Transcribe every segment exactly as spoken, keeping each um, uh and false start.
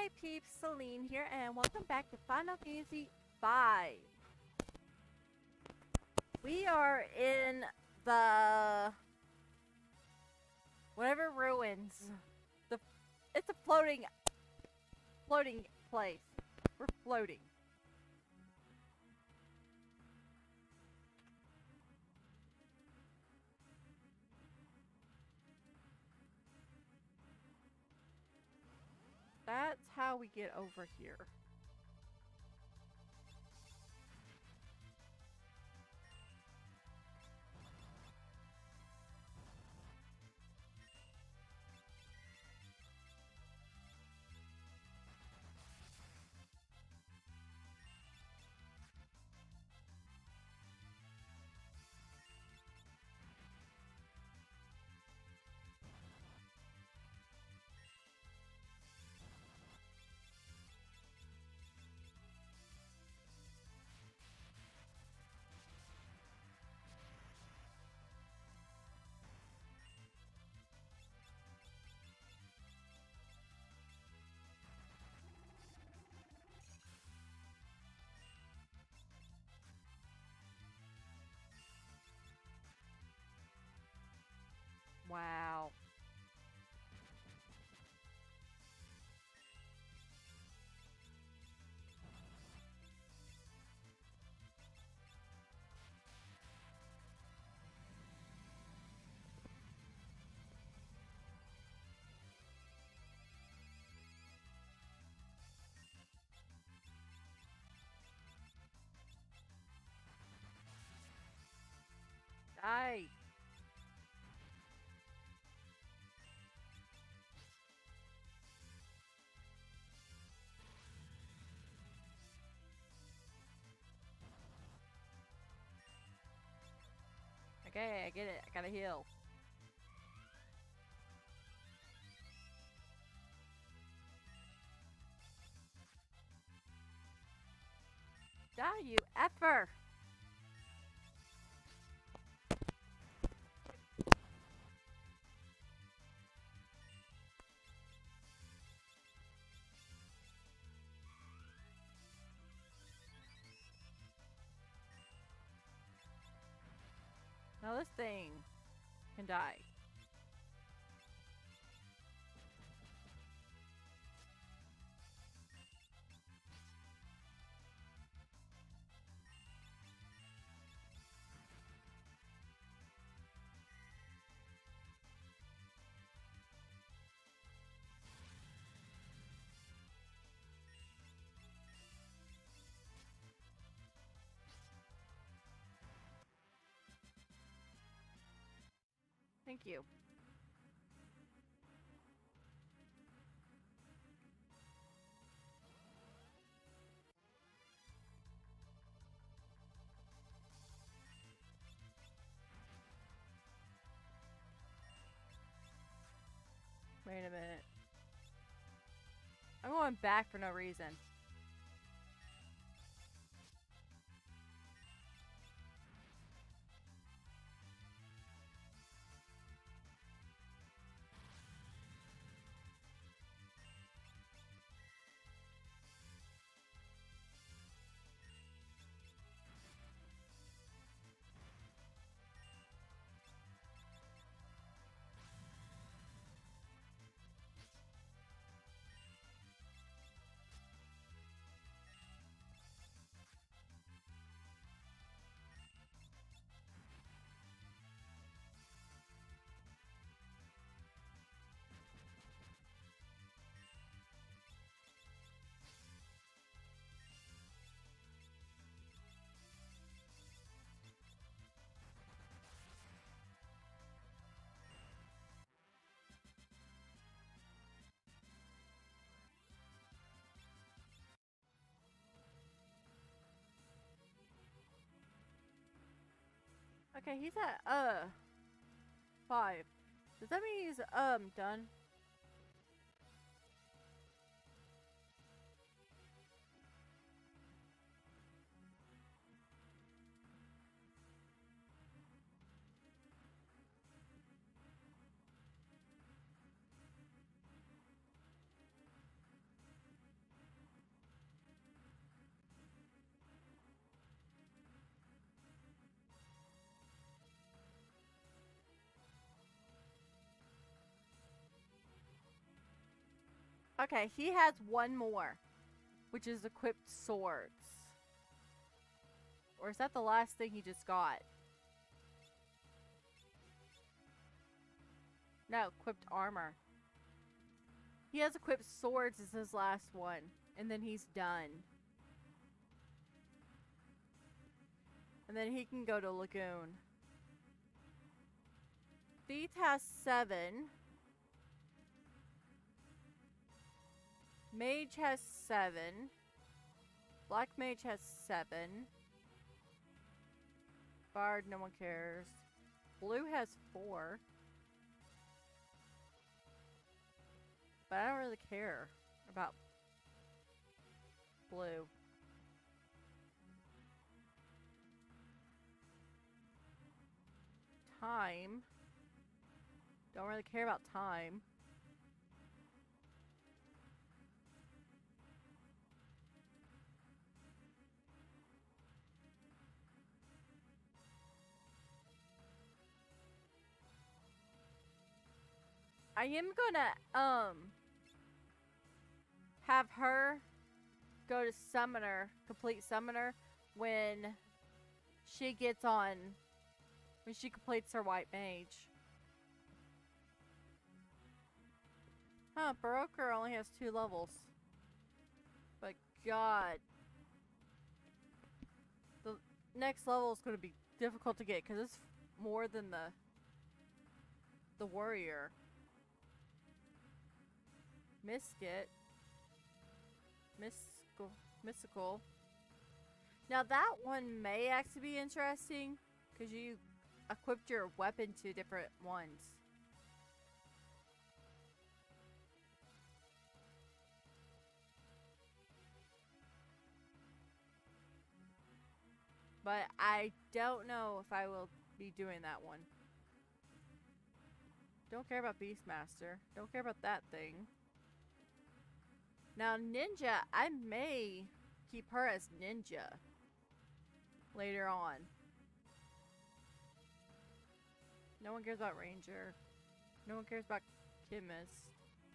Hi peeps, Celine here, and welcome back to Final Fantasy five. We are in the whatever ruins. The it's a floating floating place. We're floating. That's how we get over here. Wow. Die. Okay, I get it. I gotta heal. Die, you effer! Now this thing can die. Thank you. Wait a minute. I'm going back for no reason. Okay, he's at, uh, five. Does that mean he's, um, done? Okay, he has one more, which is equipped swords. Or is that the last thing he just got? No, equipped armor. He has equipped swords as his last one. And then he's done. And then he can go to Lagoon. Thief has seven. Mage has seven. Black Mage has seven. Bard, no one cares. Blue has four. But I don't really care about blue. Time. Don't really care about time. I am gonna, um, have her go to Summoner, complete Summoner, when she gets on, when she completes her White Mage. Huh, Baroker only has two levels. But God. The next level is going to be difficult to get, because it's more than the, the Warrior. Misket. Mystical. Mystical. Now that one may actually be interesting, because you equipped your weapon to different ones. But I don't know if I will be doing that one. Don't care about Beastmaster. Don't care about that thing. Now, Ninja, I may keep her as Ninja later on. No one cares about Ranger. No one cares about Chemist.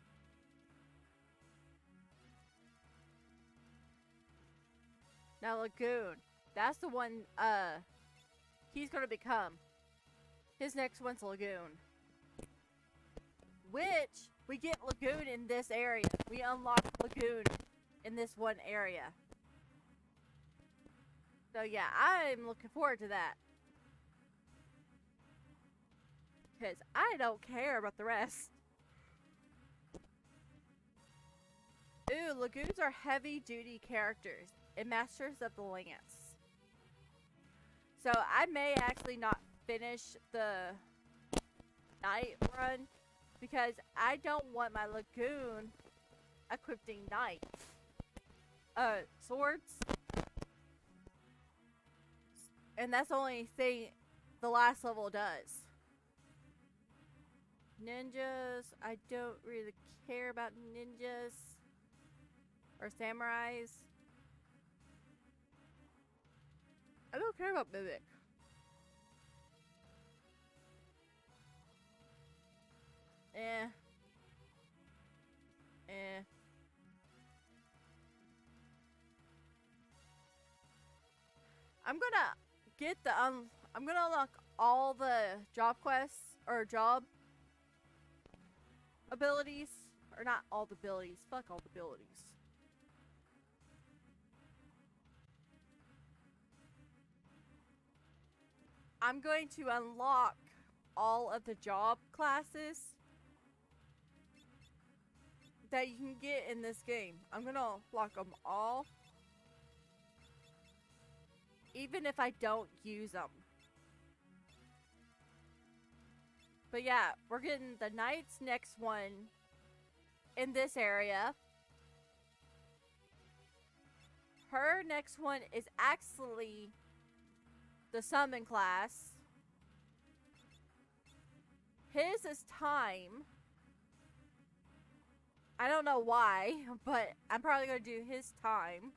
Now, Lagoon. That's the one, uh, he's gonna become. His next one's Lagoon. Which, we get Lagoon in this area. We unlock Lagoon in this one area. So yeah, I'm looking forward to that. Because I don't care about the rest. Ooh, Lagoons are heavy duty characters and Masters of the Lance. So I may actually not finish the night run. Because I don't want my Lagoon equipping knights. Uh, swords. And that's the only thing the last level does. Ninjas, I don't really care about ninjas. Or samurais. I don't care about Mimic. Eh. Eh. I'm gonna get the um. I'm gonna unlock all the job quests or job abilities, or not all the abilities. Fuck all the abilities. I'm going to unlock all of the job classes that you can get in this game. I'm gonna lock them all, even if I don't use them. But yeah, we're getting the Knight's next one in this area. Her next one is actually the Summon class. His is Time. I don't know why, but I'm probably going to do his Time.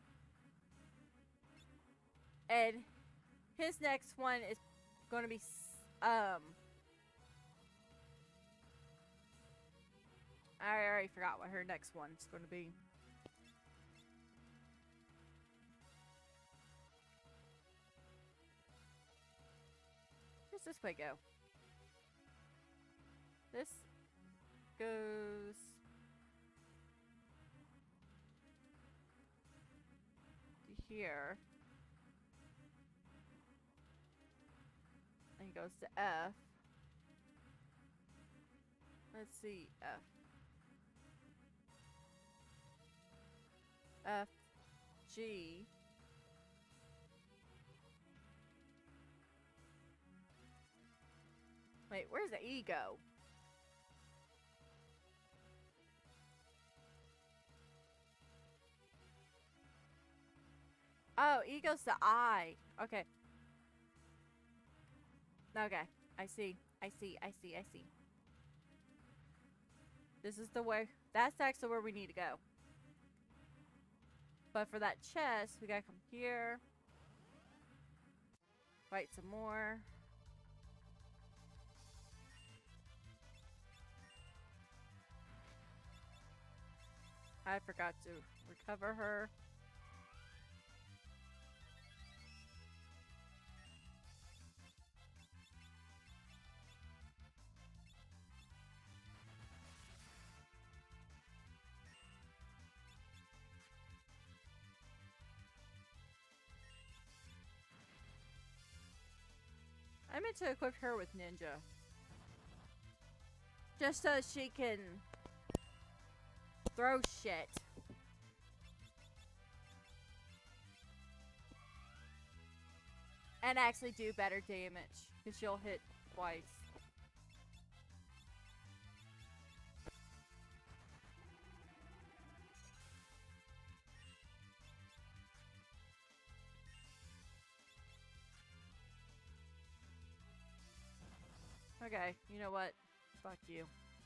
And his next one is going to be, um, I already forgot what her next one's going to be. Where's this way go? This goes... to here. And goes to F. Let's see, F. F, G. Wait, where's the E go? Oh, E goes to I. Okay. Okay, I see. I see. I see. I see. This is the way. That's actually where we need to go. But for that chest, we gotta come here. Fight some more. I forgot to recover her. I meant to equip her with ninja. Just so she can throw shit. And actually do better damage. Because she'll hit twice. Okay, you know what? Fuck you.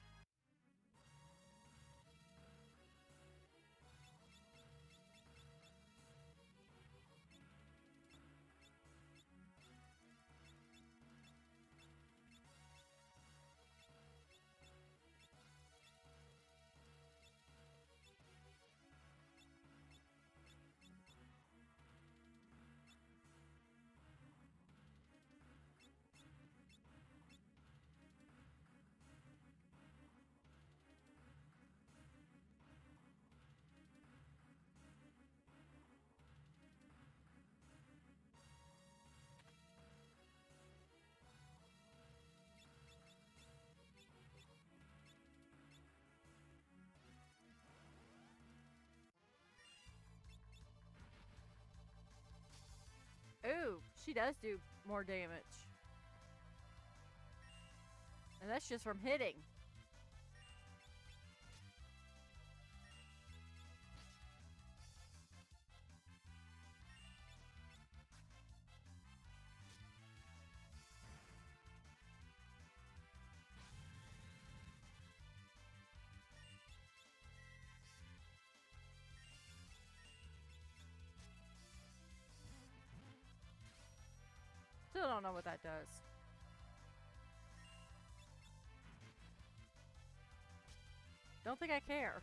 Ooh, she does do more damage. And that's just from hitting. Still don't know what that does. Don't think I care.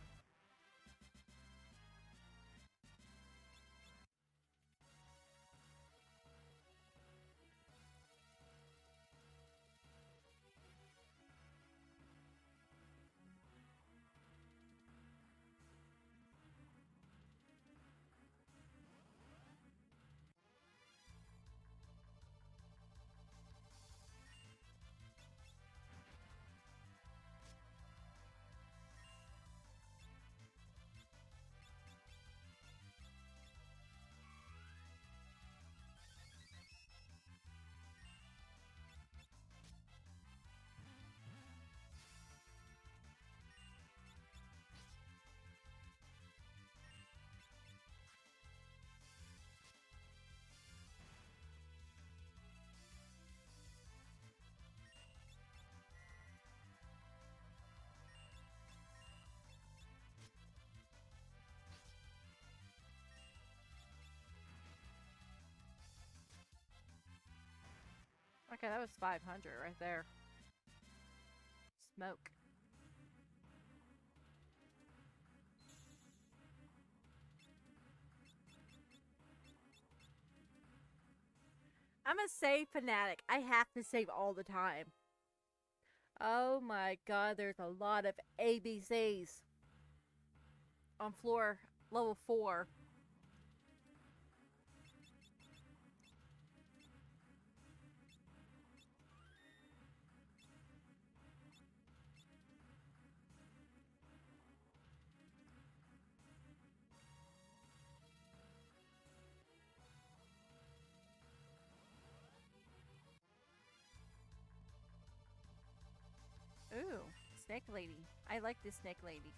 Okay, that was five hundred right there. Smoke. I'm a save fanatic. I have to save all the time. Oh my god, there's a lot of A B Cs on floor level four. Ooh, snake lady. I like this snake lady.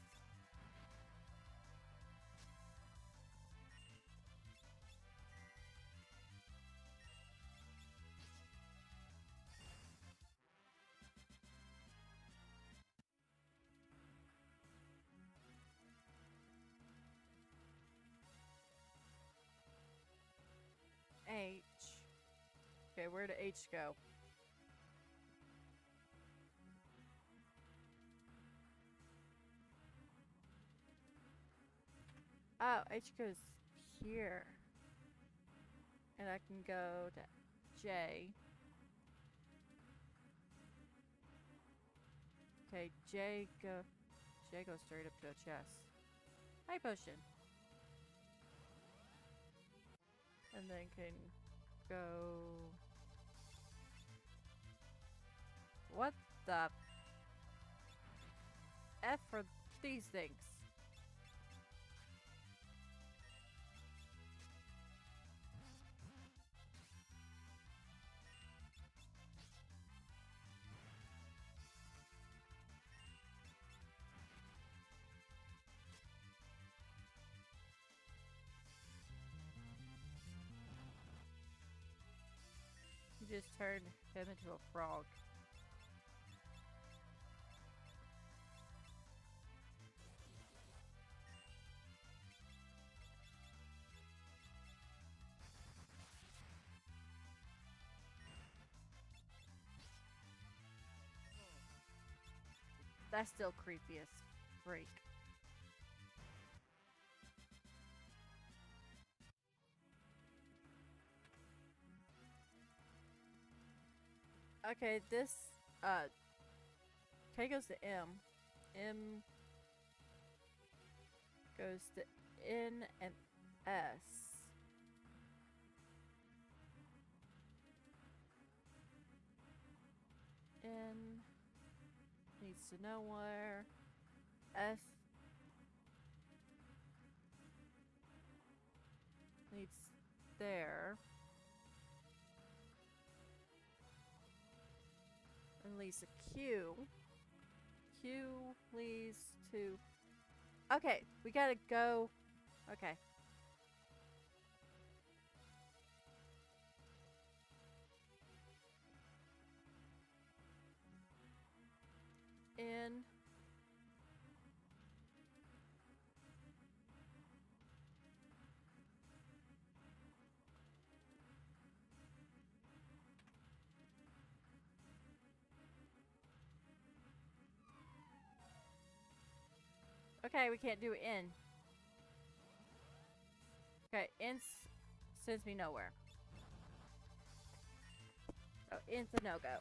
H. Okay, where did H go? Oh, H goes here. And I can go to J. Okay, J go J goes straight up to a chest. Hi, potion. And then can go. What the F for these things? You just turned him into a frog. That's still creepy as freak. Okay, this, uh, K goes to M. M goes to N and S. N needs to know where. S needs there. And leads to Q. Q leads to... Okay, we gotta go... Okay. In... Okay, we can't do in. Okay, in sends me nowhere. Oh, in's a no-go.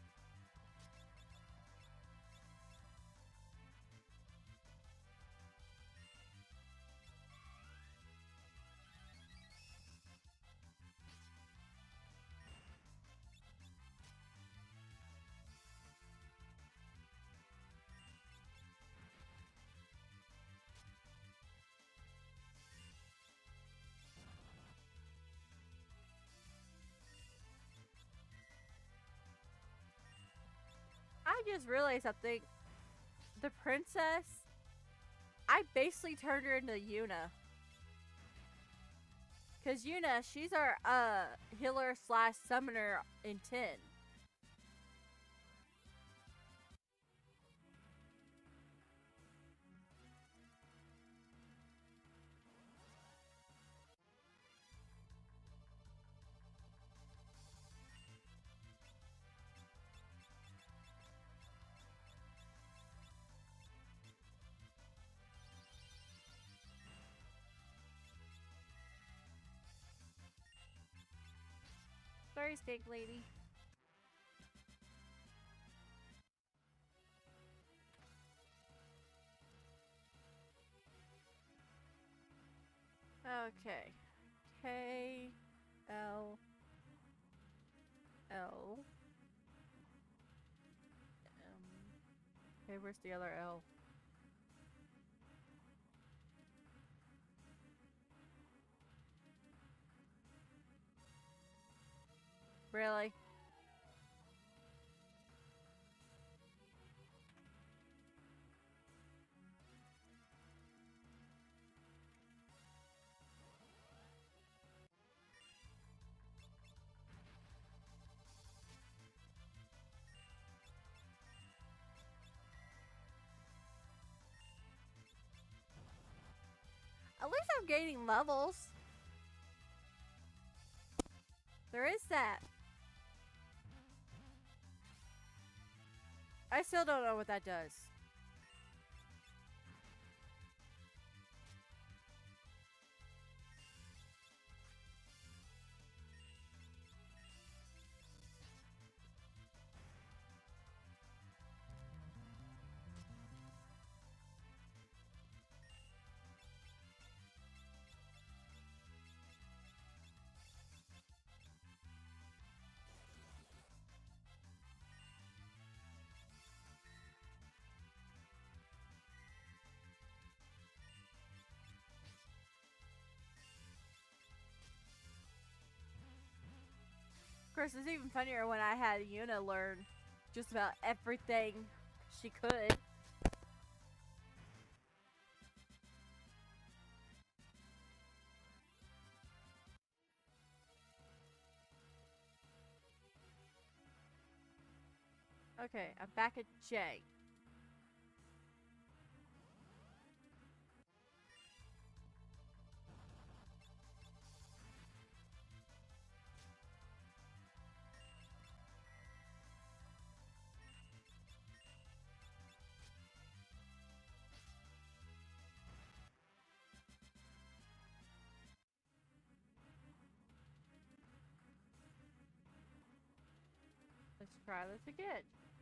I just realized something. The princess, I basically turned her into Yuna. Because Yuna, she's our uh, healer slash summoner in ten. Sorry, Snake Lady. Okay. K L L M. Okay, where's the other L? Really? At least I'm gaining levels. There is that. I still don't know what that does. Of course, it's even funnier when I had Yuna learn just about everything she could. Okay, I'm back at J. Let's try this again.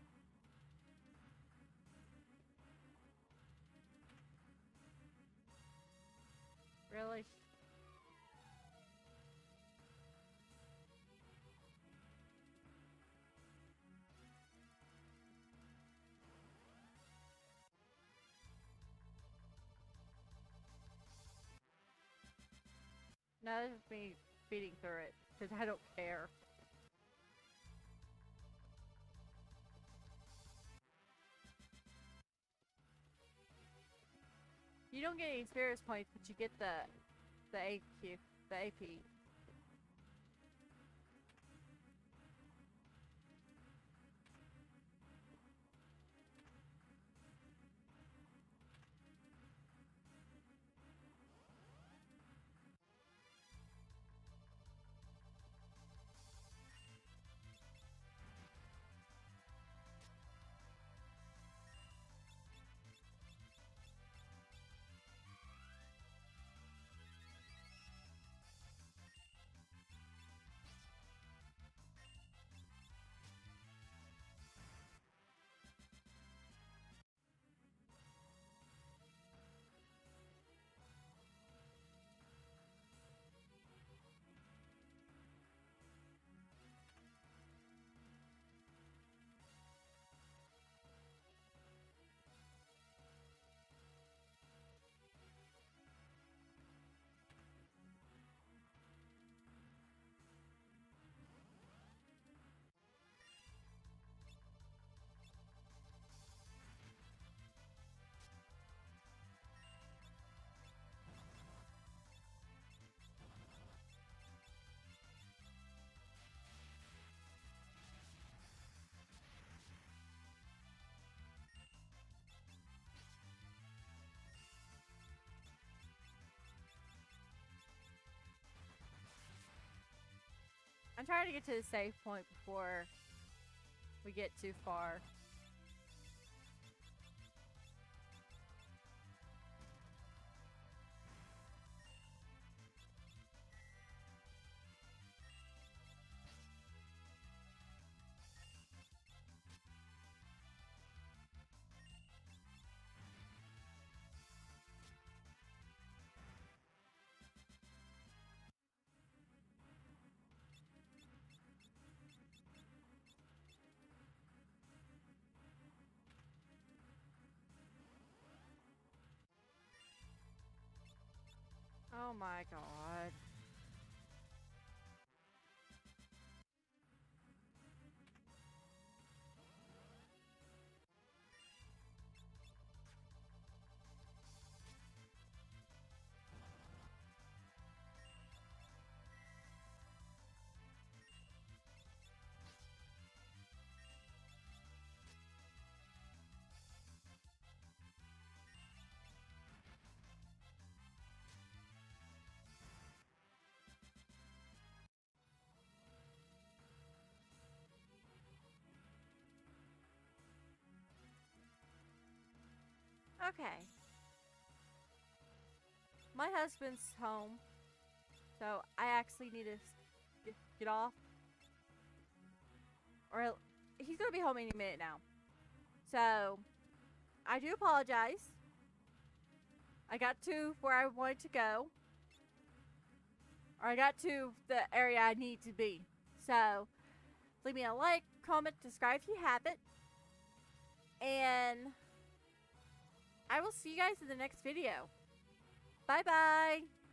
Really? No, this is me speeding through it, because I don't care. You don't get any experience points, but you get the the A Q, the A P. I'm trying to get to the save point before we get too far. Oh my god. Okay. My husband's home, so I actually need to get, get off. Or he's gonna be home any minute now. So, I do apologize. I got to where I wanted to go. Or I got to the area I need to be. So, leave me a like, comment, subscribe if you haven't. And I will see you guys in the next video. Bye bye.